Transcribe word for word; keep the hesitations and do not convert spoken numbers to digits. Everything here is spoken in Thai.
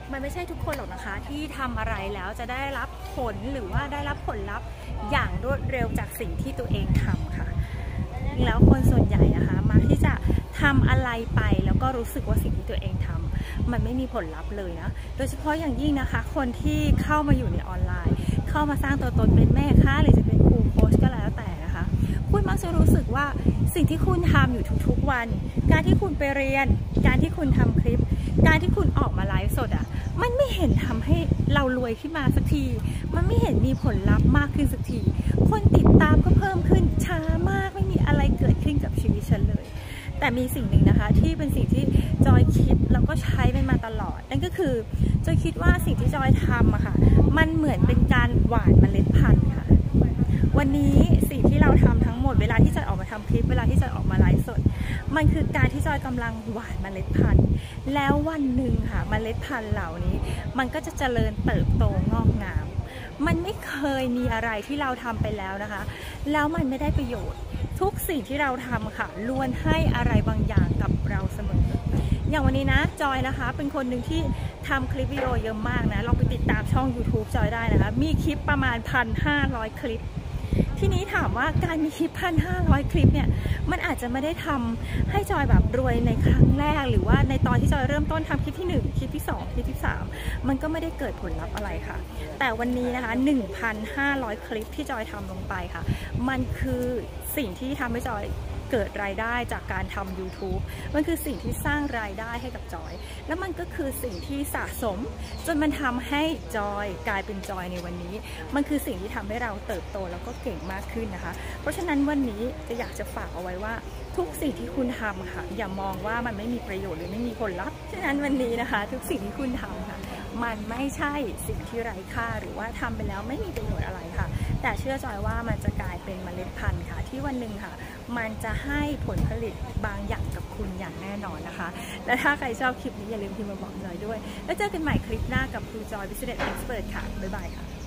มันไม่ใช่ทุกคนหรอกนะคะที่ทำอะไรแล้วจะได้รับผลหรือว่าได้รับผลลัพธ์อย่างรวดเร็วจากสิ่งที่ตัวเองทำค่ะแล้วคนส่วนใหญ่นะคะมักที่จะทำอะไรไปแล้วก็รู้สึกว่าสิ่งที่ตัวเองทำมันไม่มีผลลัพธ์เลยนะโดยเฉพาะอย่างยิ่งนะคะคนที่เข้ามาอยู่ในออนไลน์เข้ามาสร้างตัวตนเป็นแม่ค้าหรือจะเป็นครูโค้ชก็แล้วแต่นะคะคุณมักจะรู้สึกว่าสิ่งที่คุณทำอยู่ทุกๆวันการที่คุณไปเรียนการที่คุณทำคลิปการที่คุณออกมาไลฟ์สดอ่ะมันไม่เห็นทำให้เรารวยขึ้นมาสักทีมันไม่เห็นมีผลลัพธ์มากขึ้นสักทีคนติดตามก็เพิ่มขึ้นช้ามากไม่มีอะไรเกิดขึ้นกับชีวิตฉันเลยแต่มีสิ่งหนึ่งนะคะที่เป็นสิ่งที่จอยคิดแล้วก็ใช้มันมาตลอดนั่นก็คือจอยคิดว่าสิ่งที่จอยทำอะค่ะมันเหมือนเป็นการหว่านเมล็ดพันธุ์ค่ะวันนี้สิ่งที่เราทำทั้งหมดเวลาที่จอยออกมาทำคลิปเวลาที่จอยออกมาไลฟ์สดมันคือการที่จอยกำลังหว่านเมล็ดพันธุ์แล้ววันหนึ่งค่ะเมล็ดพันธุ์เหล่านี้มันก็จะเจริญเติบโตงอกงามมันไม่เคยมีอะไรที่เราทำไปแล้วนะคะแล้วมันไม่ได้ประโยชน์ทุกสิ่งที่เราทำค่ะล้วนให้อะไรบางอย่างกับเราเสมออย่างวันนี้นะจอยนะคะเป็นคนหนึ่งที่ทำคลิปวิดีโอเยอะมากนะลองไปติดตามช่อง ยูทูบ จอยได้นะคะมีคลิปประมาณ หนึ่งพันห้าร้อย คลิปทีนี้ถามว่าการมีคลิป หนึ่งพันห้าร้อย คลิปเนี่ยมันอาจจะไม่ได้ทำให้จอยแบบรวยในครั้งแรกหรือว่าในตอนที่จอยเริ่มต้นทำคลิปที่หนึ่งคลิปที่สองคลิปที่สามมันก็ไม่ได้เกิดผลลัพธ์อะไรค่ะแต่วันนี้นะคะ หนึ่งพันห้าร้อย คลิปที่จอยทำลงไปค่ะมันคือสิ่งที่ทำให้จอยเกิดรายได้จากการทำ ยูทูบ มันคือสิ่งที่สร้างรายได้ให้กับจอยและมันก็คือสิ่งที่สะสมจนมันทำให้จอยกลายเป็นจอยในวันนี้มันคือสิ่งที่ทำให้เราเติบโตแล้วก็เก่งมากขึ้นนะคะเพราะฉะนั้นวันนี้จะอยากจะฝากเอาไว้ว่าทุกสิ่งที่คุณทำค่ะอย่ามองว่ามันไม่มีประโยชน์หรือไม่มีผลลัพธ์ฉะนั้นวันนี้นะคะทุกสิ่งที่คุณทำค่ะมันไม่ใช่สิ่งที่ไร้ค่าหรือว่าทำไปแล้วไม่มีประโยชน์อะไรค่ะแต่เชื่อจอยว่ามันจะกลายเป็นเมล็ดพันธุ์ค่ะที่วันหนึ่งค่ะมันจะให้ผลผลิตบางอย่างกับคุณอย่างแน่นอนนะคะและถ้าใครชอบคลิปนี้อย่าลืมพิมพ์มาบอกจอยด้วยแล้วเจอกันใหม่คลิปหน้ากับครูจอย Business Expert ค่ะบ๊ายบายค่ะ